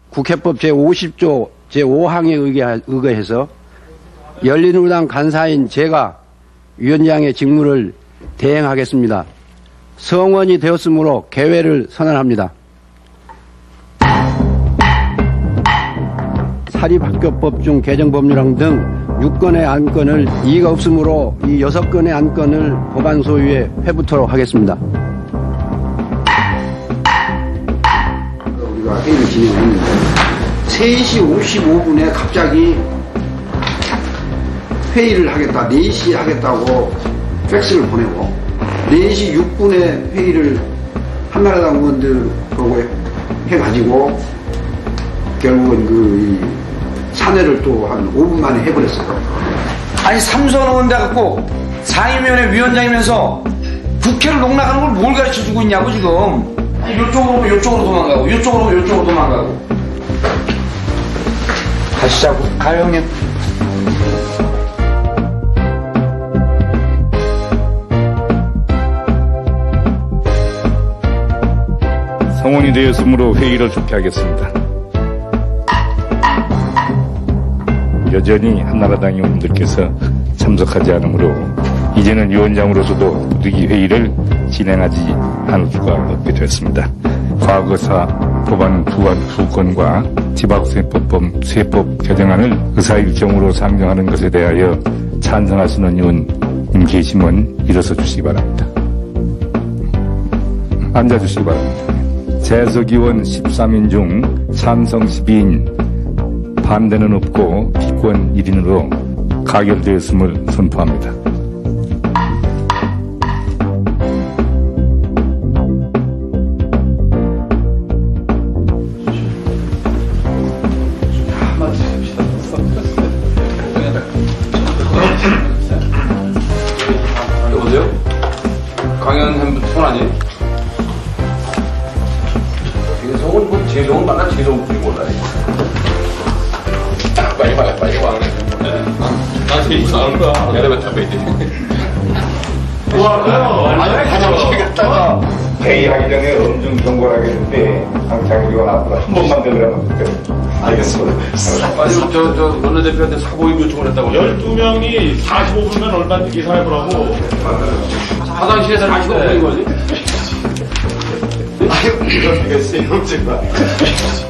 국회법 제50조 제5항에 의거해서 열린우리당 간사인 제가 위원장의 직무를 대행하겠습니다. 성원이 되었으므로 개회를 선언합니다. 사립학교법 중 개정법률안 등 6건의 안건을 이의가 없으므로 이 6건의 안건을 법안 소위에 회부토록 하겠습니다. 우리가 회의를 진행했는데 3시 55분에 갑자기 회의를 하겠다, 4시에 하겠다고 팩스를 보내고 4시 6분에 회의를 한나라당 의원들하고 해가지고 결국은 사내를 또 한 5분 만에 해버렸어요. 아니 삼선 의원 돼갖고 상임위원회 위원장이면서 국회를 농락하는 걸 뭘 가르쳐주고 있냐고 지금. 이쪽으로 오면 이쪽으로 도망가고 이쪽으로 오면 이쪽으로 도망가고. 가시자고. 가요 형님. 성원이 되었으므로 회의를 개최하겠습니다. 여전히 한나라당 의원들께서 참석하지 않으므로 이제는 위원장으로서도 부득이 회의를 진행하지 않을 수가 없게 되었습니다. 과거사 법안 두 건과 지방세법 개정안을 의사일정으로 상정하는 것에 대하여 찬성하시는 의원님 계시면 일어서 주시기 바랍니다. 앉아주시기 바랍니다. 재석 의원 13인 중 찬성 12인, 반대는 없고 기권 1인으로 가결되었음을 선포합니다. 여보세요? 강연 손아니? 속은 뭐 제일 좋은 만나 제일 좋은 분이 몰라요. 빨리 와. 나 제일 이상한 거야. 내가 탑에 있지. 화장실 갔다가 회의하기 전에 엄중 경고를 하겠는데 항상 이건 앞으로 한 번만 더 그러면 알겠습니다. 아니 저 원내대표한테 사보임 요청을 했다고. 12명이 45분이면 얼마든지 계산해 보라고. 화장실에서 45분인 거지? 아유, 이거 되겠어요, 제가.